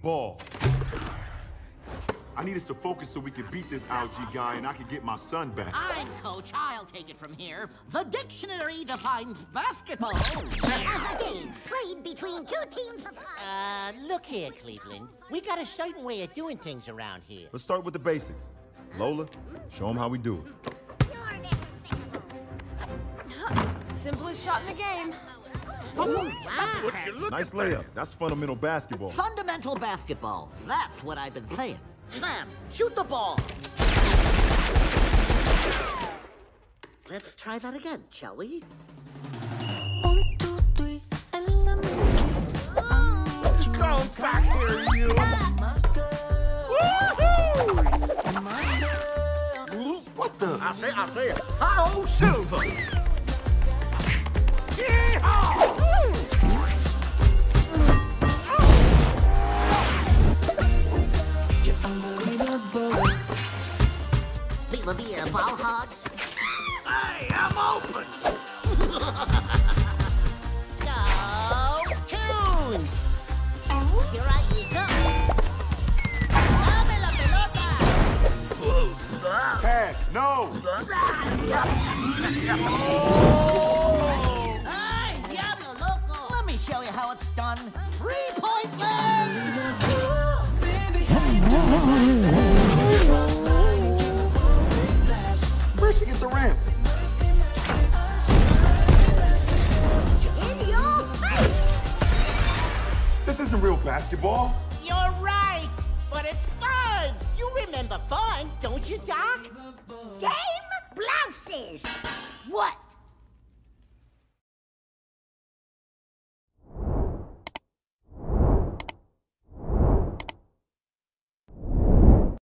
ball. I need us to focus so we can beat this algae guy and I can get my son back. I'm coach. I'll take it from here. The dictionary defines basketball as a game played between two teams of five. Look here, Cleveland. We got a certain way of doing things around here. Let's start with the basics. Lola, show them how we do it. You're despicable. Simplest shot in the game. Wow. Nice layup. That's fundamental basketball. Fundamental basketball. That's what I've been saying. Sam, shoot the ball. Let's try that again, shall we? 1, 2, 3, Go back here, you! Woohoo! What the? I see it. Oh, Silver! Yeehaw! Viva Via ball hogs. Hey, I'm open! Go Tunes! Here I go. Dame la pelota. Pass, no! Ay, diablo loco. Let me show you how it's done. 3-point land. Where'd she get the rim? In your face. This isn't real basketball. You're right, but it's fun. You remember fun, don't you, Doc? Game blouses. What?